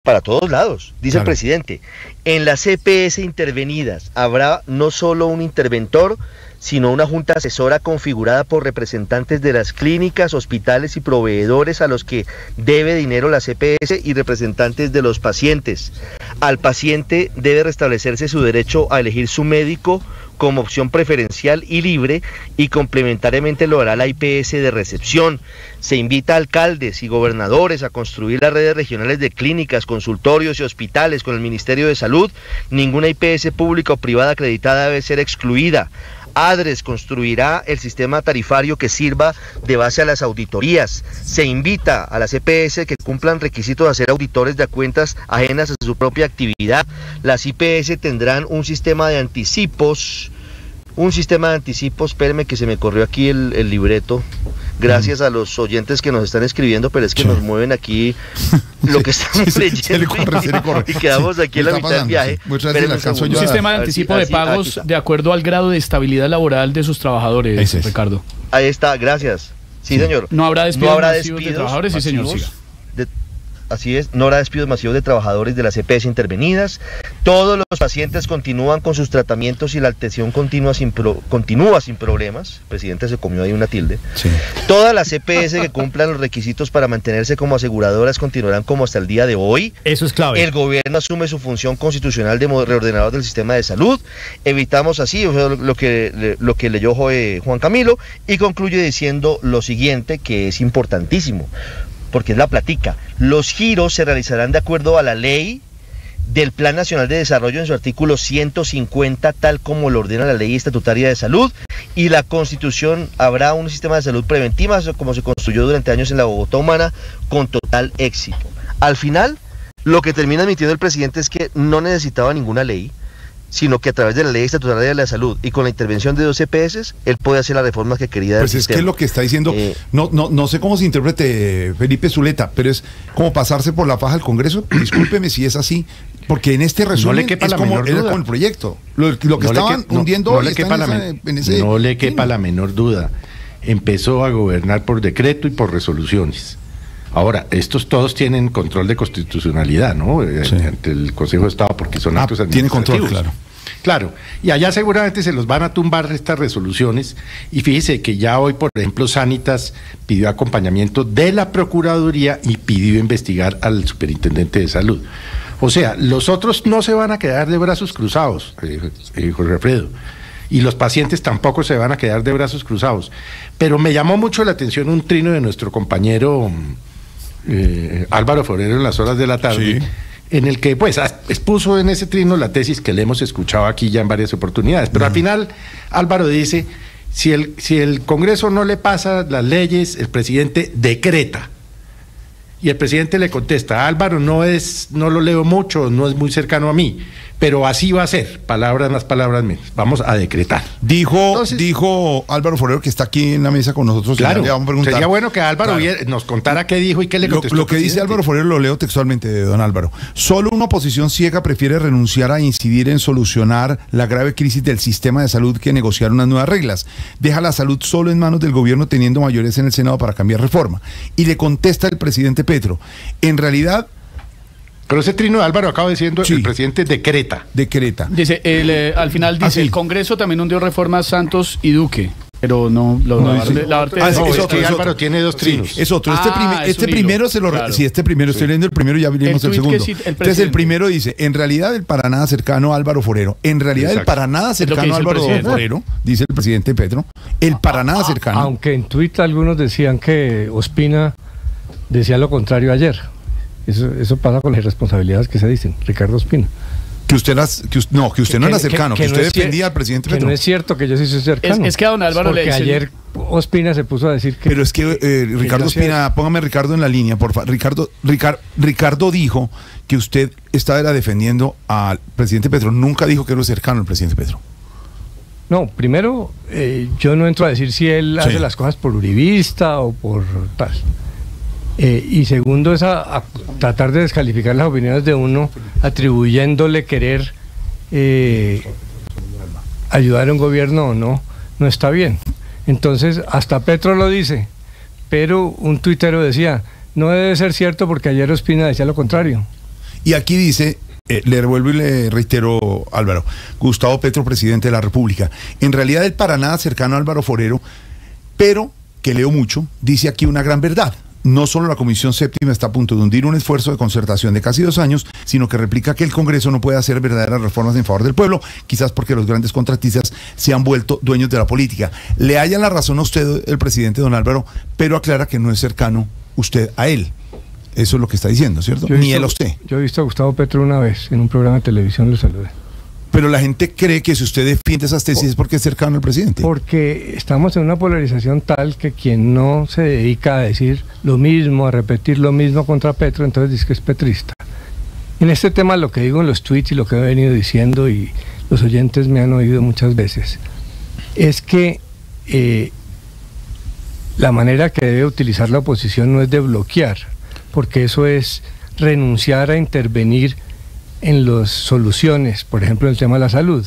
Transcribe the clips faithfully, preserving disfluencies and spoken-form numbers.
para todos lados, dice claro. el presidente. En las E P S intervenidas habrá no solo un interventor, sino una junta asesora configurada por representantes de las clínicas, hospitales y proveedores a los que debe dinero las E P S y representantes de los pacientes. Al paciente debe restablecerse su derecho a elegir su médico como opción preferencial y libre, y complementariamente lo hará la I P S de recepción. Se invita a alcaldes y gobernadores a construir las redes regionales de clínicas, consultorios y hospitales con el Ministerio de Salud. Ninguna I P S pública o privada acreditada debe ser excluida. ADRES construirá el sistema tarifario que sirva de base a las auditorías. Se invita a las E P S que cumplan requisitos de ser auditores de cuentas ajenas a su propia actividad. Las I P S tendrán un sistema de anticipos, un sistema de anticipos, espérenme que se me corrió aquí el, el libreto, gracias mm. a los oyentes que nos están escribiendo, pero es que sí. nos mueven aquí lo que estamos sí, leyendo se le corre, se le corre. y quedamos aquí sí, en la mitad del viaje. Sí. Un sistema de anticipo así, de pagos de acuerdo al grado de estabilidad laboral de sus trabajadores, es Ricardo. Ahí está, gracias. Sí, sí. señor. No habrá despidos, no habrá despidos de trabajadores, sí, señor. Siga. De, así es, no habrá despidos masivos de trabajadores de las E P S intervenidas. Todos los pacientes continúan con sus tratamientos y la atención continua sin pro, continúa sin problemas. El presidente se comió ahí una tilde. Sí. Todas las E P S que cumplan los requisitos para mantenerse como aseguradoras continuarán como hasta el día de hoy. Eso es clave. El gobierno asume su función constitucional de reordenador del sistema de salud. Evitamos así o sea, lo, que, lo que leyó Juan Camilo, y concluye diciendo lo siguiente, que es importantísimo, porque es la platica. Los giros se realizarán de acuerdo a la ley del Plan Nacional de Desarrollo en su artículo ciento cincuenta, tal como lo ordena la Ley Estatutaria de Salud, y la Constitución. Habrá un sistema de salud preventiva, como se construyó durante años en la Bogotá humana, con total éxito. Al final, lo que termina admitiendo el presidente es que no necesitaba ninguna ley, sino que a través de la Ley Estatutaria de la Salud y con la intervención de dos E P S, él puede hacer las reformas que quería. Pues es sistema. Que lo que está diciendo, eh, no, no, no sé cómo se interprete Felipe Zuleta, pero es como pasarse por la faja al Congreso. Discúlpeme si es así, porque en este resumen no le quepa es la como, menor era como el proyecto. Lo, lo que no estaban que, hundiendo no, no le quepa la esa, en ese, no le quepa la menor duda. Empezó a gobernar por decreto y por resoluciones. Ahora, estos todos tienen control de constitucionalidad, ¿no? Sí. Ante el Consejo de Estado, porque son actos ah, administrativos. Tiene control, claro. Claro, y allá seguramente se los van a tumbar estas resoluciones, y fíjese que ya hoy, por ejemplo, Sanitas pidió acompañamiento de la Procuraduría y pidió investigar al Superintendente de Salud. O sea, los otros no se van a quedar de brazos cruzados, eh, eh, Jorge Alfredo, y los pacientes tampoco se van a quedar de brazos cruzados. Pero me llamó mucho la atención un trino de nuestro compañero Eh, Álvaro Forero en las horas de la tarde, sí. en el que pues expuso en ese trino la tesis que le hemos escuchado aquí ya en varias oportunidades, pero uh-huh. al final Álvaro dice, si el, si el Congreso no le pasa las leyes, el presidente decreta, y el presidente le contesta, Álvaro, no es, no lo leo mucho, no es muy cercano a mí, pero así va a ser, palabras más, palabras menos, vamos a decretar. Dijo, Entonces, dijo Álvaro Forero, que está aquí en la mesa con nosotros. Claro, le vamos a preguntar. Sería bueno que Álvaro claro. nos contara qué dijo y qué le contestó. Lo, lo que dice Álvaro Forero lo leo textualmente, don Álvaro. Solo una oposición ciega prefiere renunciar a incidir en solucionar la grave crisis del sistema de salud que negociar unas nuevas reglas. Deja la salud solo en manos del gobierno, teniendo mayorías en el Senado para cambiar reforma. Y le contesta el presidente Petro, en realidad... Pero ese trino de Álvaro acaba diciendo, sí. el presidente decreta. Decreta. Dice, el, eh, al final dice, ah, sí. el Congreso también hundió reformas Santos y Duque. Pero no, lo, no, la, sí. la, la, ah, es, no, es otro, es Álvaro tiene dos trinos. Sí, es otro. Este, ah, prime, este primero se lo... Claro. Sí, este primero, sí. estoy leyendo el primero, ya vimos el, el segundo. Sí, el Entonces el primero dice, en realidad el para nada cercano Álvaro Forero. En realidad Exacto. el para nada cercano Álvaro Forero, dice el presidente Petro, el para nada cercano. Aunque en Twitter algunos decían que Ospina decía lo contrario ayer. Eso, eso pasa con las irresponsabilidades que se dicen, Ricardo Ospina. Que usted, las, que usted no, que usted que, no era cercano, que, que, que usted no defendía al presidente que Petro. no es cierto que yo sí soy cercano. Es, es que a don Álvaro Porque le dicen... ayer Ospina se puso a decir que... Pero es que, eh, Ricardo que Ospina, hacía... póngame Ricardo en la línea, por favor. Ricardo, Ricardo, Ricardo dijo que usted estaba defendiendo al presidente Petro. Nunca dijo que era cercano al presidente Petro. No, primero, eh, yo no entro a decir si él sí. hace las cosas por uribista o por tal. Eh, y segundo es a, a tratar de descalificar las opiniones de uno atribuyéndole querer eh, ayudar a un gobierno o no, no está bien. Entonces hasta Petro lo dice, pero un tuitero decía, no debe ser cierto porque ayer Ospina decía lo contrario. Y aquí dice, eh, le revuelvo y le reitero, Álvaro, Gustavo Petro, presidente de la República. En realidad él para nada cercano a Álvaro Forero, pero que leo mucho, dice aquí una gran verdad. No solo la Comisión Séptima está a punto de hundir un esfuerzo de concertación de casi dos años, sino que replica que el Congreso no puede hacer verdaderas reformas en favor del pueblo, quizás porque los grandes contratistas se han vuelto dueños de la política. Le haya la razón a usted, el presidente don Álvaro, pero aclara que no es cercano usted a él. Eso es lo que está diciendo, ¿cierto? Ni visto, él a usted. Yo he visto a Gustavo Petro una vez en un programa de televisión, lo saludé. Pero la gente cree que si usted defiende esas tesis es porque es cercano al presidente. Porque estamos en una polarización tal que quien no se dedica a decir lo mismo, a repetir lo mismo contra Petro, entonces dice que es petrista. En este tema lo que digo en los tweets y lo que he venido diciendo, y los oyentes me han oído muchas veces, es que eh, la manera que debe utilizar la oposición no es de bloquear, porque eso es renunciar a intervenir en las soluciones, por ejemplo, en el tema de la salud.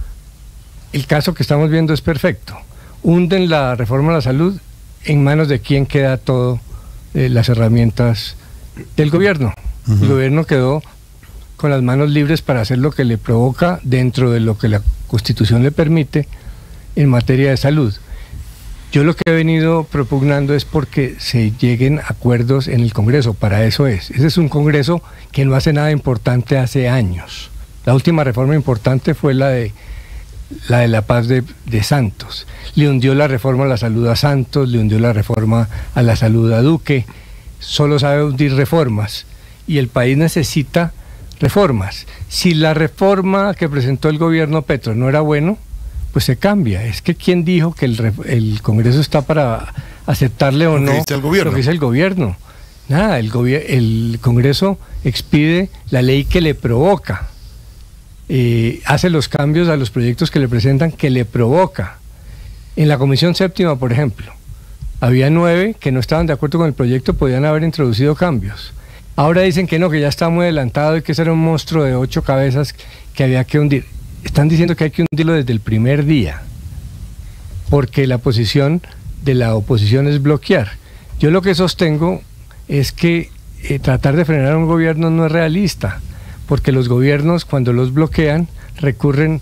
El caso que estamos viendo es perfecto. Hunden la reforma de la salud, en manos de quién queda todo, eh, las herramientas del gobierno. Uh-huh. El gobierno quedó con las manos libres para hacer lo que le provoca dentro de lo que la Constitución le permite en materia de salud. Yo lo que he venido propugnando es porque se lleguen acuerdos en el Congreso, para eso es. Ese es un Congreso que no hace nada importante hace años. La última reforma importante fue la de la, de la paz de, de Santos. Le hundió la reforma a la salud a Santos, le hundió la reforma a la salud a Duque. Solo sabe hundir reformas y el país necesita reformas. Si la reforma que presentó el gobierno Petro no era bueno, pues se cambia. Es que ¿quién dijo que el, el Congreso está para aceptarle o no lo que dice el gobierno? Nada, el, el Congreso expide la ley que le provoca, eh, hace los cambios a los proyectos que le presentan que le provoca. En la Comisión Séptima, por ejemplo, había nueve que no estaban de acuerdo con el proyecto, podían haber introducido cambios. Ahora dicen que no, que ya está muy adelantado y que ese era un monstruo de ocho cabezas que había que hundir. Están diciendo que hay que hundirlo desde el primer día, porque la posición de la oposición es bloquear. Yo lo que sostengo es que eh, tratar de frenar a un gobierno no es realista, porque los gobiernos, cuando los bloquean, recurren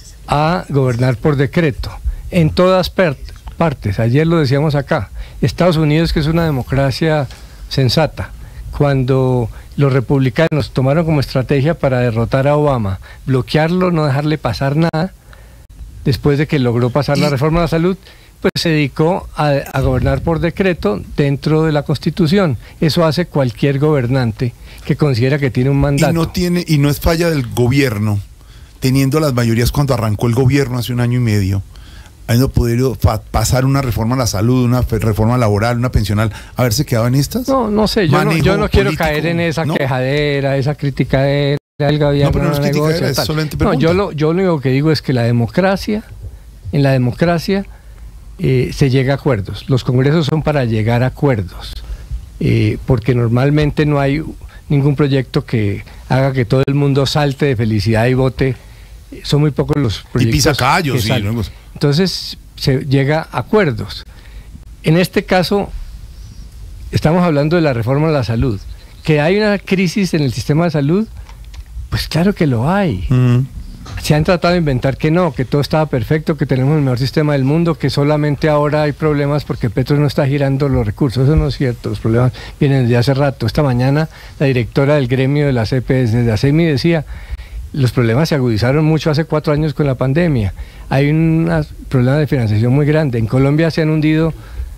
a gobernar por decreto, en todas partes. Ayer lo decíamos acá, Estados Unidos, que es una democracia sensata, cuando los republicanos tomaron como estrategia para derrotar a Obama, bloquearlo, no dejarle pasar nada, después de que logró pasar la reforma de la salud, pues se dedicó a, a gobernar por decreto dentro de la Constitución. Eso hace cualquier gobernante que considera que tiene un mandato. Y no tiene, y no es falla del gobierno, teniendo las mayorías cuando arrancó el gobierno hace un año y medio, habiendo podido pasar una reforma a la salud, una reforma laboral, una pensional, haberse quedado en estas. No, no sé, yo no, yo no quiero caer en esa ¿no? quejadera, esa criticadera del gobierno. No, pero no es criticadera, es solamente pregunta. No, yo lo, yo lo único que digo es que la democracia, en la democracia eh, se llega a acuerdos. Los congresos son para llegar a acuerdos, eh, porque normalmente no hay ningún proyecto que haga que todo el mundo salte de felicidad y vote. Son muy pocos los proyectos. Y pisa callos, sí. Luego... Entonces se llega a acuerdos. En este caso, estamos hablando de la reforma de la salud. ¿Que hay una crisis en el sistema de salud? Pues claro que lo hay. Mm. Se han tratado de inventar que no, que todo estaba perfecto, que tenemos el mejor sistema del mundo, que solamente ahora hay problemas porque Petro no está girando los recursos. Eso no es cierto, los problemas vienen desde hace rato. Esta mañana la directora del gremio de la C P S, de ASEMI, decía: los problemas se agudizaron mucho hace cuatro años con la pandemia. Hay un problema de financiación muy grande. En Colombia se han hundido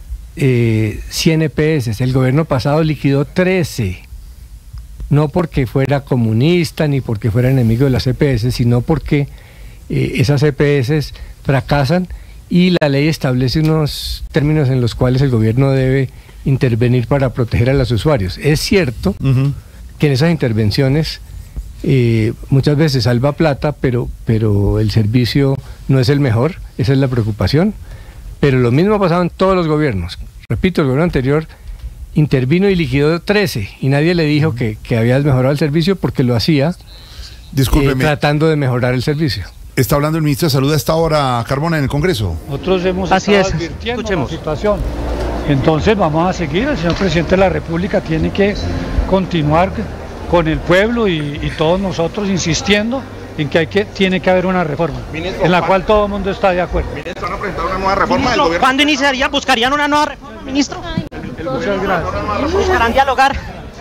eh, cien E P S. El gobierno pasado liquidó trece. No porque fuera comunista ni porque fuera enemigo de las E P S, sino porque eh, esas E P S fracasan y la ley establece unos términos en los cuales el gobierno debe intervenir para proteger a los usuarios. Es cierto uh-huh. que en esas intervenciones Eh, muchas veces salva plata, pero, pero el servicio no es el mejor, esa es la preocupación. Pero lo mismo ha pasado en todos los gobiernos. Repito, el gobierno anterior intervino y liquidó trece y nadie le dijo que, que había mejorado el servicio porque lo hacía eh, tratando de mejorar el servicio. Está hablando el ministro de Salud a esta hora, Carbona, en el Congreso. Nosotros hemos Así estado es. advirtiendo Escuchemos. la situación. Entonces vamos a seguir. El señor presidente de la República tiene que continuar con el pueblo y, y todos nosotros insistiendo en que, hay que tiene que haber una reforma, ministro, en la cual todo el mundo está de acuerdo. Ministro, ¿van a presentar una nueva reforma ministro, del gobierno? ¿Cuándo iniciarían? ¿Buscarían una nueva reforma, ministro? Muchas gracias. ¿Buscarán dialogar?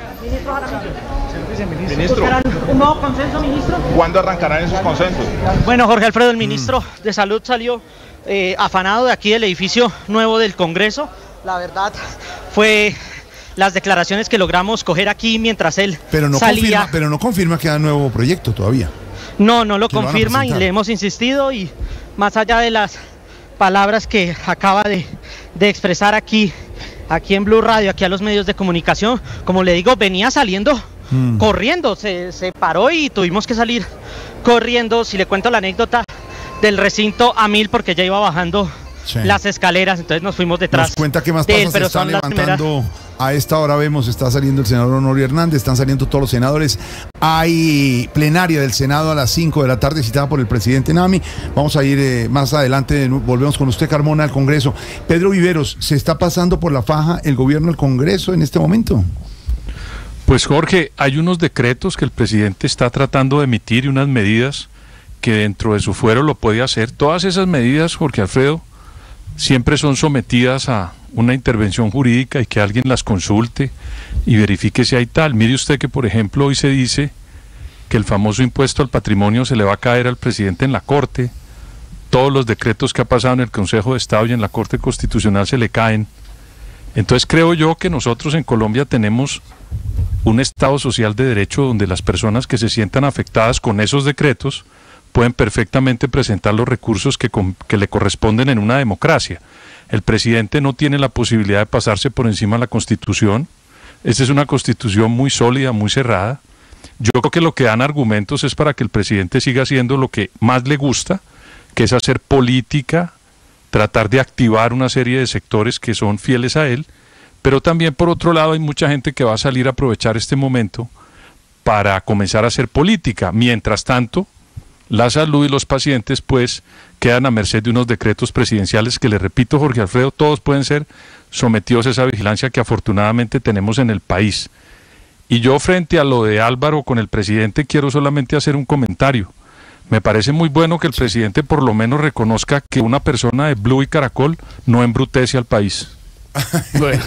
Ministro, ¿Buscarán un nuevo consenso, ministro? ¿Cuándo arrancarán esos consensos? Bueno, Jorge Alfredo, el ministro mm. de Salud salió eh, afanado de aquí del edificio nuevo del Congreso. La verdad fue las declaraciones que logramos coger aquí mientras él pero no salía. Confirma, pero no confirma que haya nuevo proyecto todavía. No, no lo confirma y le hemos insistido, y más allá de las palabras que acaba de, de expresar aquí, aquí en Blue Radio, aquí a los medios de comunicación, como le digo, venía saliendo mm. corriendo, se, se paró y tuvimos que salir corriendo. Si le cuento la anécdota del recinto a mil, porque ya iba bajando sí. las escaleras, entonces nos fuimos detrás. Nos cuenta qué más pasa, él, se está levantando. A esta hora vemos, está saliendo el senador Honorio Hernández, están saliendo todos los senadores. Hay plenaria del Senado a las cinco de la tarde citada por el presidente Nami. Vamos a ir eh, más adelante, volvemos con usted, Carmona, al Congreso. Pedro Viveros, ¿se está pasando por la faja el gobierno del Congreso en este momento? Pues Jorge, hay unos decretos que el presidente está tratando de emitir y unas medidas que dentro de su fuero lo puede hacer. Todas esas medidas, Jorge Alfredo, siempre son sometidas a una intervención jurídica y que alguien las consulte y verifique si hay tal. Mire usted que, por ejemplo, hoy se dice que el famoso impuesto al patrimonio se le va a caer al presidente en la Corte. Todos los decretos que ha pasado en el Consejo de Estado y en la Corte Constitucional se le caen. Entonces creo yo que nosotros en Colombia tenemos un Estado social de derecho donde las personas que se sientan afectadas con esos decretos pueden perfectamente presentar los recursos que, que le corresponden en una democracia. El presidente no tiene la posibilidad de pasarse por encima de la Constitución. Esta es una Constitución muy sólida, muy cerrada. Yo creo que lo que dan argumentos es para que el presidente siga haciendo lo que más le gusta, que es hacer política, tratar de activar una serie de sectores que son fieles a él, pero también por otro lado hay mucha gente que va a salir a aprovechar este momento para comenzar a hacer política. Mientras tanto, la salud y los pacientes pues quedan a merced de unos decretos presidenciales que, le repito, Jorge Alfredo, todos pueden ser sometidos a esa vigilancia que afortunadamente tenemos en el país. Y yo, frente a lo de Álvaro con el presidente, quiero solamente hacer un comentario. Me parece muy bueno que el presidente por lo menos reconozca que una persona de Blue y Caracol no embrutece al país. Bueno.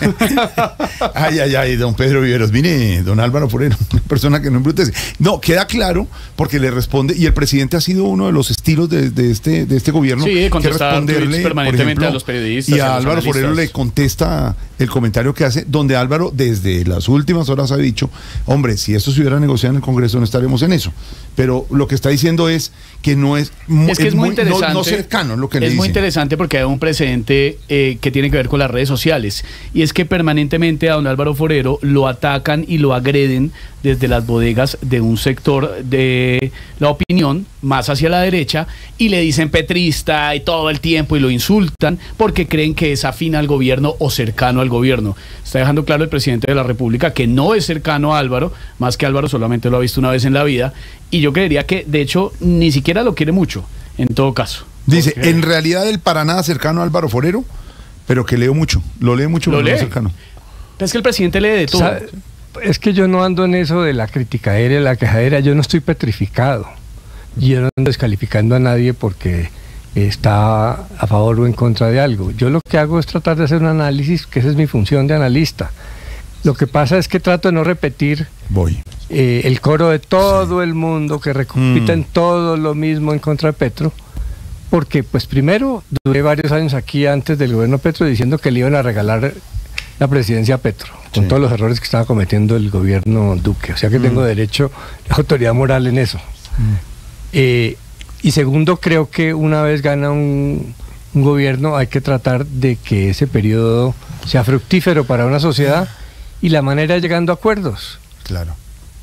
Ay, ay, ay, don Pedro Viveros, mire, don Álvaro Forero, una persona que no embrutece. No, queda claro, porque le responde, y el presidente ha sido uno de los estilos de, de este de este gobierno, sí, de contestar que responderle permanentemente ejemplo, a los periodistas. Y a, a Álvaro analistas. Forero le contesta el comentario que hace, donde Álvaro desde las últimas horas ha dicho, hombre, si esto se hubiera negociado en el Congreso no estaríamos en eso. Pero lo que está diciendo es que no es, es, que es, es muy interesante, no, no cercano lo que es le dice. Es muy interesante porque hay un precedente eh, que tiene que ver con las redes sociales, y es que permanentemente a don Álvaro Forero lo atacan y lo agreden desde las bodegas de un sector de la opinión más hacia la derecha, y le dicen petrista y todo el tiempo y lo insultan porque creen que es afín al gobierno o cercano al gobierno. Está dejando claro el presidente de la República que no es cercano a Álvaro, más que Álvaro solamente lo ha visto una vez en la vida, y yo creería que de hecho ni siquiera lo quiere mucho, en todo caso. Dice, porque... en realidad él para nada cercano a Álvaro Forero, pero que leo mucho, lo lee mucho, lo lee. No cercano. Es que el presidente lee de todo. ¿Sabe? Es que yo no ando en eso de la criticadera y la quejadera, yo no estoy petrificado. Yo no ando descalificando a nadie porque está a favor o en contra de algo. Yo lo que hago es tratar de hacer un análisis, que esa es mi función de analista. Lo que pasa es que trato de no repetir Voy. Eh, el coro de todo sí. el mundo que repiten mm. todo lo mismo en contra de Petro, porque pues primero duré varios años aquí antes del gobierno Petro diciendo que le iban a regalar la presidencia a Petro, con sí. todos los errores que estaba cometiendo el gobierno Duque, o sea que mm. tengo derecho a autoridad moral en eso. Mm. Eh, y segundo, creo que una vez gana un, un gobierno hay que tratar de que ese periodo sea fructífero para una sociedad, y la manera es llegando a acuerdos. Claro.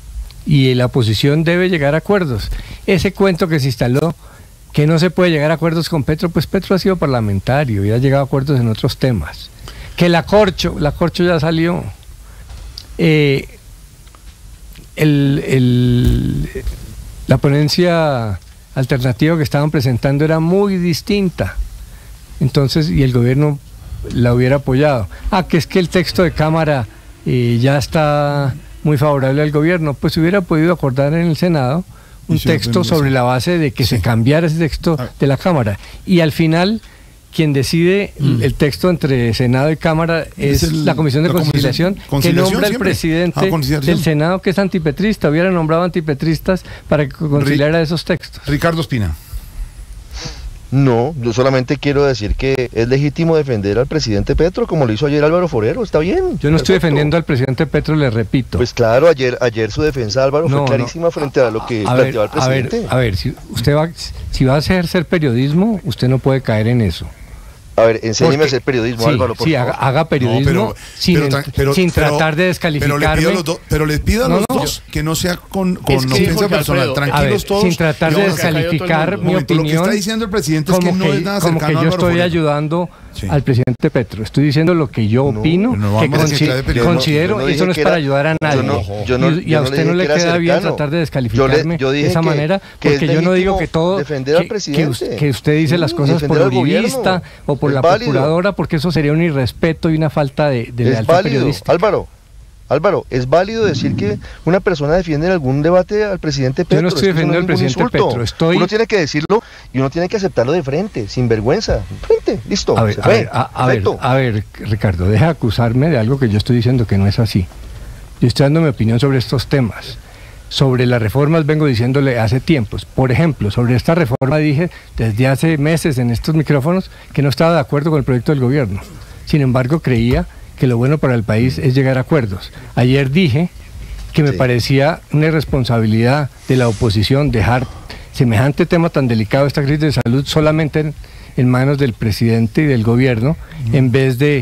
Y la oposición debe llegar a acuerdos. Ese cuento que se instaló, que no se puede llegar a acuerdos con Petro, pues Petro ha sido parlamentario y ha llegado a acuerdos en otros temas. Que la Corcho, la Corcho ya salió. Eh, el, el, la ponencia alternativa que estaban presentando era muy distinta. Entonces, y el gobierno la hubiera apoyado. Ah, que es que el texto de Cámara eh, ya está muy favorable al gobierno, pues se hubiera podido acordar en el Senado un texto sobre la base de que sí. se cambiara ese texto de la Cámara. Y al final, quien decide mm. el texto entre Senado y Cámara es, es el, la Comisión de la Conciliación, conciliación, que nombra el presidente ah, del Senado, que es antipetrista. Hubiera nombrado antipetristas para que conciliara esos textos. Ricardo Espina. No, yo solamente quiero decir que es legítimo defender al presidente Petro, como lo hizo ayer Álvaro Forero, está bien. Yo no perfecto. estoy defendiendo al presidente Petro, le repito. Pues claro, ayer ayer su defensa, Álvaro, no, fue clarísima no. frente a lo que a planteaba ver, el presidente. A ver, a ver, si usted va, si va a ejercer periodismo, usted no puede caer en eso. A ver, enséñeme porque, a hacer periodismo, sí, Álvaro, por sí, favor. haga, haga periodismo no, pero, sin, pero, pero, sin pero, tratar de descalificarme. Pero le pido a los, do, pero les pido a los no, no, dos yo, que no sea con, con es que ofensa personal. Alfredo, tranquilos ver, todos. Sin tratar de descalificar mi momento, opinión. Lo que está diciendo el presidente es que, que no es nada cercano a Como que yo estoy Forero. ayudando sí. al presidente Petro. Estoy diciendo lo que yo opino, no, que consi considero, y eso no es para ayudar a nadie. Y a usted no le queda bien tratar de descalificarme de esa manera, porque yo no digo que todo, que usted dice las cosas por uribista o por la procuradora, porque eso sería un irrespeto y una falta de, de lealtad periodística. Álvaro, Álvaro, ¿es válido decir que una persona defiende en algún debate al presidente Petro? Yo no estoy defendiendo al presidente Petro. Estoy... Uno tiene que decirlo y uno tiene que aceptarlo de frente, sin vergüenza. Frente, listo. A ver, a ver, a, a, ver, a ver, Ricardo, deja de acusarme de algo que yo estoy diciendo que no es así. Yo estoy dando mi opinión sobre estos temas. Sobre las reformas vengo diciéndole hace tiempos. Por ejemplo, sobre esta reforma dije desde hace meses en estos micrófonos que no estaba de acuerdo con el proyecto del gobierno. Sin embargo, creía que lo bueno para el país es llegar a acuerdos. Ayer dije que me sí. parecía una irresponsabilidad de la oposición dejar semejante tema tan delicado, esta crisis de salud, solamente en, en manos del presidente y del gobierno, mm. en vez de,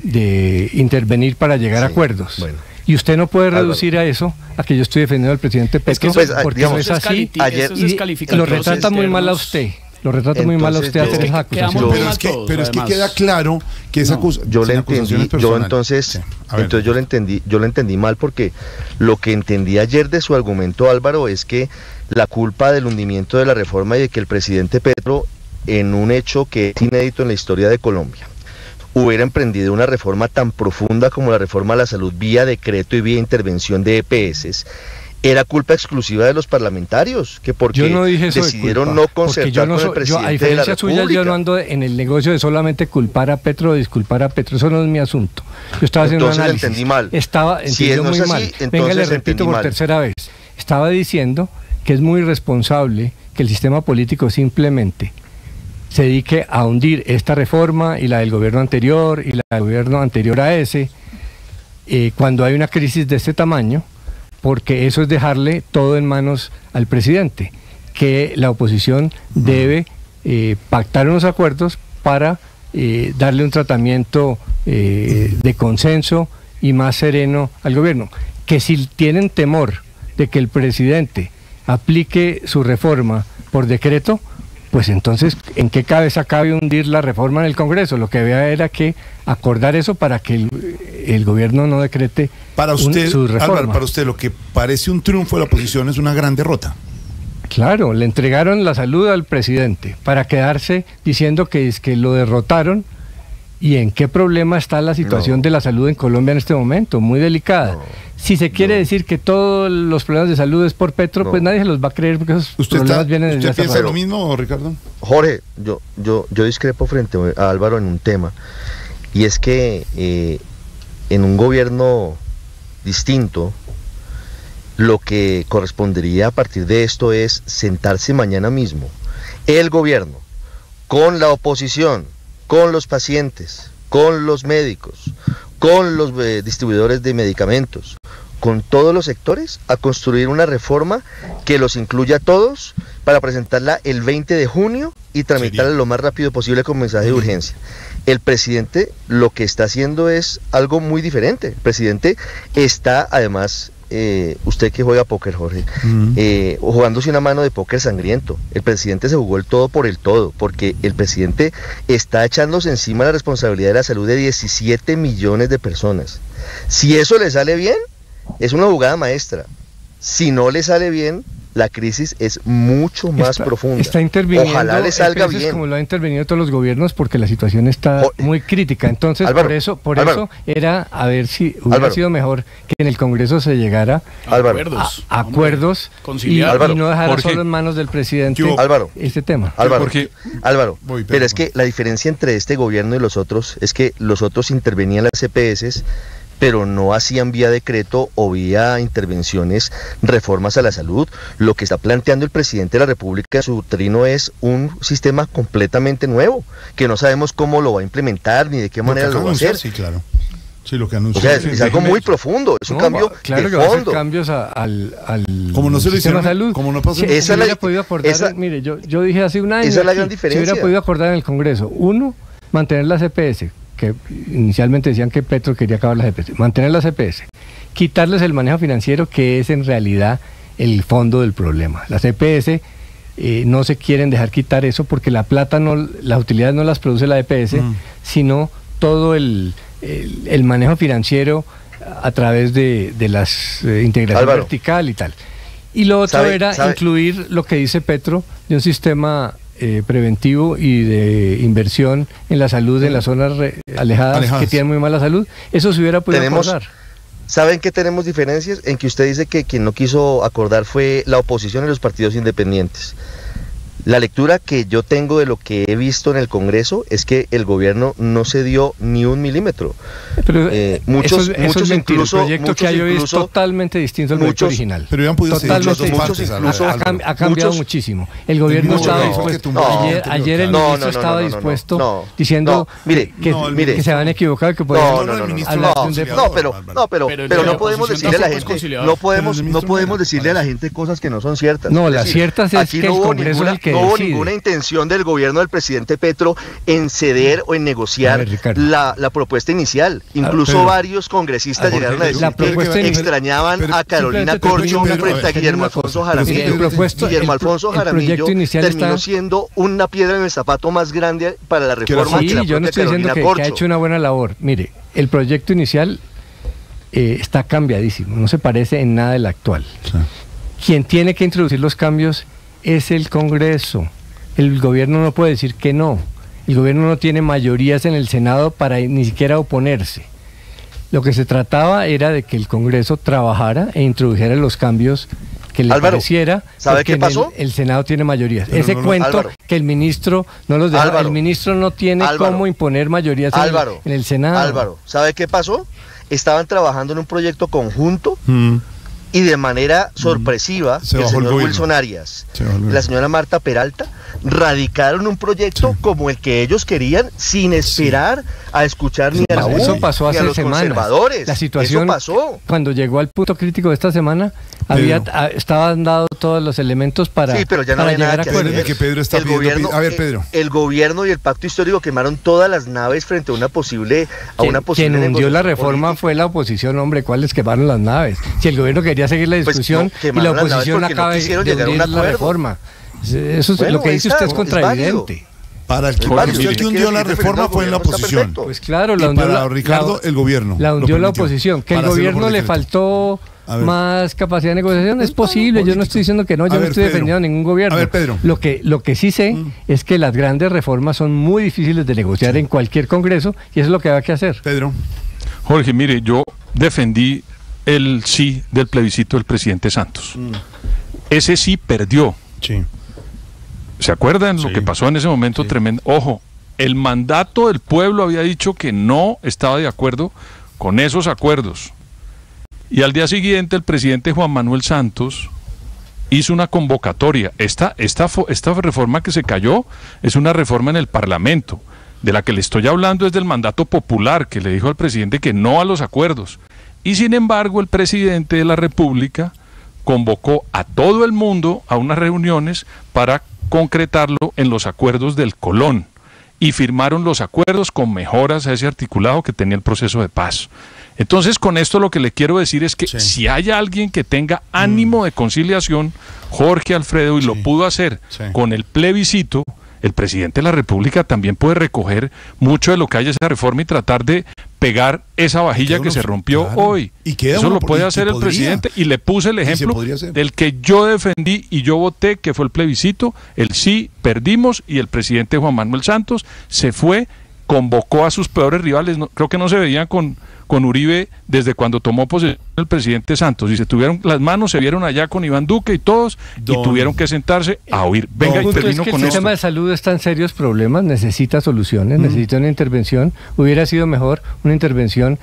de intervenir para llegar sí. a acuerdos. Bueno. Y usted no puede reducir Álvaro. a eso, a que yo estoy defendiendo al presidente Petro, es que pues, porque digamos, no es así, ayer, y lo retrata muy mal a usted. Lo retrata muy mal a usted hacer esa acusación. Pero es que, pero es que queda claro que esa acusación no, yo le entendí, yo entonces, sí. entonces yo le entendí, yo le entendí mal, porque lo que entendí ayer de su argumento, Álvaro, es que la culpa del hundimiento de la reforma y de que el presidente Petro, en un hecho que es inédito en la historia de Colombia, hubiera emprendido una reforma tan profunda como la reforma a la salud vía decreto y vía intervención de E P S, era culpa exclusiva de los parlamentarios, que porque yo no dije eso decidieron de no concertar no so, con el presidente yo, a diferencia de la República. Suya, yo no ando en el negocio de solamente culpar a Petro o disculpar a Petro, eso no es mi asunto. Yo estaba haciendo entonces un análisis. entendí mal. Estaba, entendió si no muy así, mal. Venga, le repito por mal. tercera vez. Estaba diciendo que es muy irresponsable que el sistema político simplemente se dedique a hundir esta reforma y la del gobierno anterior y la del gobierno anterior a ese, eh, cuando hay una crisis de este tamaño, porque eso es dejarle todo en manos al presidente, que la oposición debe eh, pactar unos acuerdos para eh, darle un tratamiento eh, de consenso y más sereno al gobierno. Que si tienen temor de que el presidente aplique su reforma por decreto, pues entonces, ¿en qué cabeza cabe hundir la reforma en el Congreso? Lo que había era que acordar eso para que el, el gobierno no decrete para usted, un, su reforma. Álvaro, para usted lo que parece un triunfo de la oposición es una gran derrota. Claro, le entregaron la salud al presidente para quedarse diciendo que es que lo derrotaron. ¿Y en qué problema está la situación no. de la salud en Colombia en este momento? Muy delicada. No, si se quiere no. decir que todos los problemas de salud es por Petro, no. pues nadie se los va a creer, porque esos ¿Usted problemas está, vienen desde ¿Usted piensa parte. lo mismo, Ricardo? Jorge, yo, yo, yo discrepo frente a Álvaro en un tema, y es que eh, en un gobierno distinto, lo que correspondería a partir de esto es sentarse mañana mismo, el gobierno, con la oposición, con los pacientes, con los médicos, con los eh, distribuidores de medicamentos, con todos los sectores, a construir una reforma que los incluya a todos para presentarla el veinte de junio y tramitarla lo más rápido posible con mensaje de urgencia. El presidente lo que está haciendo es algo muy diferente. El presidente está además... Eh, usted que juega póker, Jorge, uh-huh. eh, jugándose una mano de póker sangriento. El presidente se jugó el todo por el todo, porque el presidente está echándose encima la responsabilidad de la salud de diecisiete millones de personas. Si eso le sale bien, es una jugada maestra. Si no le sale bien, la crisis es mucho más está, profunda. Está interviniendo, ojalá le salga bien. bien. Como lo han intervenido todos los gobiernos, porque la situación está o, muy crítica. Entonces, Álvaro, por eso por Álvaro, eso era a ver si hubiera Álvaro, sido mejor que en el Congreso se llegara Álvaro, a, a acuerdos y, y no dejara Jorge, solo en manos del presidente Álvaro, este tema. Álvaro, Jorge, Álvaro voy, pero es que la diferencia entre este gobierno y los otros es que los otros intervenían las E P S, pero no hacían vía decreto o vía intervenciones reformas a la salud. Lo que está planteando el presidente de la República en su trino es un sistema completamente nuevo, que no sabemos cómo lo va a implementar ni de qué manera lo, lo va a hacer. Sí, claro. Sí, lo que anunció. O sea, es, es algo muy profundo, es un no, cambio claro de que fondo. Va a hacer cambios a, al, al como no se lo sistema hicieron, de salud. Como no pasó. Si, esa si la, hubiera podido acordar, esa, mire, yo, yo dije hace un año. Esa es la aquí, gran diferencia. Se hubiera podido acordar en el Congreso. Uno, mantener las E P S, que inicialmente decían que Petro quería acabar las E P S. Mantener las E P S. Quitarles el manejo financiero, que es en realidad el fondo del problema. Las E P S eh, no se quieren dejar quitar eso porque la plata, no, las utilidades no las produce la E P S, mm. sino todo el, el, el manejo financiero a través de, de las eh, integración Álvaro. vertical y tal. Y lo otro ¿Sabe, era sabe? incluir lo que dice Petro de un sistema eh, preventivo y de inversión en la salud en las zonas re, alejadas, alejadas que tienen muy mala salud. Eso se hubiera podido Tenemos, acordar. ¿Saben qué tenemos diferencias? En que usted dice que quien no quiso acordar fue la oposición y los partidos independientes. La lectura que yo tengo de lo que he visto en el Congreso es que el gobierno no se dio ni un milímetro. Pero eh, muchos, eso, eso muchos es incluso, el proyecto muchos que hay hoy es incluso, totalmente distinto al muchos, proyecto original. Pero ya han podido totalmente ser muchos partes, incluso, ha, cam ha cambiado muchos, muchísimo. El gobierno mucho, estaba no, dispuesto. no, ayer, no, ayer el no, ministro no, no, estaba no, no, dispuesto no, diciendo no, mire, que, no, que, mire, que se habían equivocado, que podían no, no, no, no, no, no, pero no, pero, pero no podemos decirle a la gente, no podemos, no podemos decirle a la gente cosas que no son ciertas. No, las ciertas es que el Congreso es el que decide. No hubo ninguna intención del gobierno del presidente Petro en ceder o en negociar ver, la, la propuesta inicial. Incluso ver, varios congresistas ver, llegaron a decir la que extrañaban pero, a Carolina Corcho frente a Guillermo Alfonso Jaramillo. El propuesto, Guillermo Alfonso el, Jaramillo el terminó está... siendo una piedra en el zapato más grande para la reforma sí, que la yo no estoy Carolina diciendo que, que ha hecho una buena labor. Mire, el proyecto inicial eh, está cambiadísimo, no se parece en nada del actual. Sí. Quien tiene que introducir los cambios es el Congreso. El gobierno no puede decir que no. El gobierno no tiene mayorías en el Senado para ni siquiera oponerse. Lo que se trataba era de que el Congreso trabajara e introdujera los cambios que le Álvaro, pareciera, ¿sabe qué pasó? El, el Senado tiene mayorías. Pero Ese no, no, cuento Álvaro. que el ministro no los deja, Álvaro. el ministro no tiene Álvaro. cómo imponer mayorías en el, en el Senado. Álvaro, ¿sabe qué pasó? Estaban trabajando en un proyecto conjunto mm. y de manera sorpresiva Se el bajó el señor gobierno. Wilson Arias Se bajó el y la señora Marta Peralta radicaron un proyecto Sí. como el que ellos querían sin esperar a escuchar ni a la U Eso pasó ni a hace los semanas. conservadores. La situación, Eso pasó. cuando llegó al punto crítico de esta semana, Pedro. había, a- estaban dados todos los elementos para, Sí, pero ya no para había nada llegar a que acuerdos. hacer. que Pedro está el pidiendo gobierno, pi- a ver, eh, Pedro. El gobierno y el pacto histórico quemaron todas las naves frente a una posible a Quien, una posible quien hundió la negociación reforma política. fue la oposición, hombre, ¿cuáles quemaron las naves? Si el gobierno quería seguir la Pues discusión no, y la quemaron las naves oposición porque no acaba de quisieron de llegar a un hundir la acuerdo. reforma. Eso es Bueno, lo que dice está, usted es es contraevidente. Para el que, Jorge, para usted mire, que hundió quiere la decir que reforma el fue en la gobierno está oposición. perfecto. Pues claro, Y la hundió para la, Ricardo, la- el gobierno. La lo hundió la permitió. oposición. Que el Para hacerlo gobierno por le decreto. faltó A ver. más capacidad de negociación. Es Es posible, yo no político. estoy diciendo que no, yo A no ver, estoy Pedro. defendiendo a ningún gobierno. A ver, Pedro. Lo que, lo que sí sé Mm. es que las grandes reformas son muy difíciles de negociar en cualquier congreso y eso es lo que hay que hacer. Pedro. Jorge, mire, yo defendí el sí del plebiscito del presidente Santos. Mm. Ese sí perdió. Sí. ¿Se acuerdan Sí. lo que pasó en ese momento Sí. tremendo? Ojo, el mandato del pueblo había dicho que no estaba de acuerdo con esos acuerdos. Y al día siguiente el presidente Juan Manuel Santos hizo una convocatoria. Esta, esta, fo- esta reforma que se cayó es una reforma en el Parlamento. De la que le estoy hablando es del mandato popular, que le dijo al presidente que no a los acuerdos. Y sin embargo el presidente de la República convocó a todo el mundo a unas reuniones para concretarlo en los acuerdos del Colón y firmaron los acuerdos con mejoras a ese articulado que tenía el proceso de paz. Entonces, con esto lo que le quiero decir es que Sí. si hay alguien que tenga ánimo de conciliación, Jorge Alfredo, y Sí. lo pudo hacer Sí. con el plebiscito, el presidente de la República también puede recoger mucho de lo que hay en esa reforma y tratar de pegar esa vajilla que se rompió claro. hoy. Y queda Eso uno, lo puede y, hacer y el podría. presidente, y le puse el ejemplo del que yo defendí y yo voté, que fue el plebiscito, el sí, perdimos, y el presidente Juan Manuel Santos se fue, convocó a sus peores rivales, no, creo que no se veían con, con Uribe desde cuando tomó posesión el presidente Santos, y se tuvieron las manos, se vieron allá con Iván Duque y todos, Don, y tuvieron que sentarse a oír. Venga, Don, y termino es que con el esto. sistema de salud está en serios problemas, necesita soluciones, mm. necesita una intervención. Hubiera sido mejor una intervención,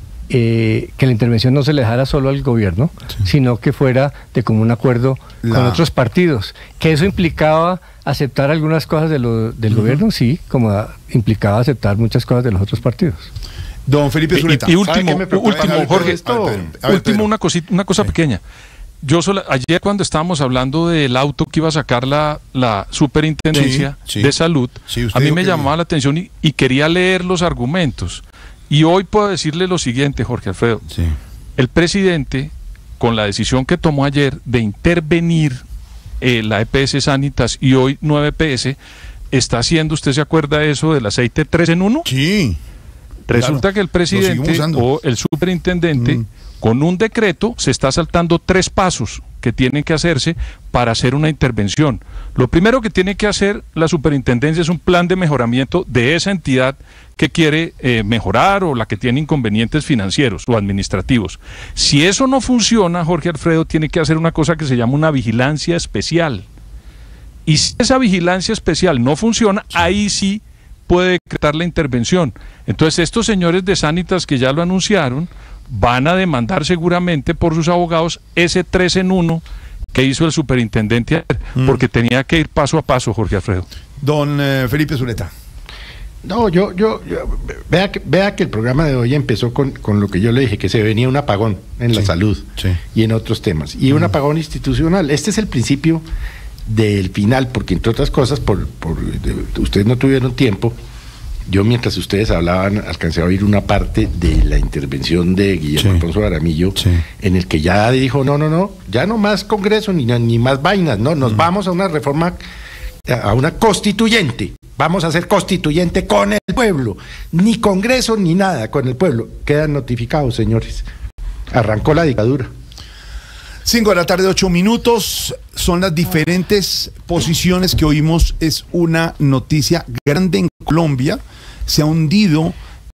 eh, que la intervención no se le dejara solo al gobierno, sí. sino que fuera de común acuerdo la... con otros partidos. Que eso implicaba aceptar algunas cosas de lo, del uh-huh. gobierno, sí, como a, implicaba aceptar muchas cosas de los otros partidos. Don Felipe Zuleta. Y, y último, último Jorge, esto, ver, Pedro, ver, último una cosita, una cosa sí. pequeña. Yo sola, ayer cuando estábamos hablando del auto que iba a sacar la, la superintendencia sí, sí. de salud, sí, a mí me llamaba la atención y, y quería leer los argumentos. Y hoy puedo decirle lo siguiente, Jorge Alfredo. Sí. El presidente, con la decisión que tomó ayer de intervenir eh, la E P S Sanitas y hoy nueve E P S, está haciendo, ¿usted se acuerda de eso del aceite tres en uno? Sí. Resulta claro, que el presidente o el superintendente, mm. con un decreto, se está saltando tres pasos que tienen que hacerse para hacer una intervención. Lo primero que tiene que hacer la superintendencia es un plan de mejoramiento de esa entidad que quiere eh, mejorar o la que tiene inconvenientes financieros o administrativos. Si eso no funciona, Jorge Alfredo, tiene que hacer una cosa que se llama una vigilancia especial. Y si esa vigilancia especial no funciona, ahí sí puede decretar la intervención. Entonces estos señores de Sanitas que ya lo anunciaron van a demandar seguramente por sus abogados ese tres en uno que hizo el superintendente ayer, mm. porque tenía que ir paso a paso, Jorge Alfredo. Don eh, Felipe Zuleta. No, yo, yo, yo vea, que, vea que el programa de hoy empezó con, con lo que yo le dije, que se venía un apagón en sí, la salud sí. y en otros temas, y mm. un apagón institucional. Este es el principio del final, porque entre otras cosas, por, por de, ustedes no tuvieron tiempo. Yo, mientras ustedes hablaban, alcancé a oír una parte de la intervención de Guillermo sí. Alfonso Jaramillo, sí. en el que ya dijo, no, no, no, ya no más Congreso, ni, ni más vainas, no, nos mm. vamos a una reforma, a una constituyente, vamos a ser constituyente con el pueblo, ni Congreso ni nada, con el pueblo. Quedan notificados, señores. Arrancó la dictadura. Cinco de la tarde, ocho minutos, son las diferentes posiciones que oímos. Es una noticia grande en Colombia, se ha hundido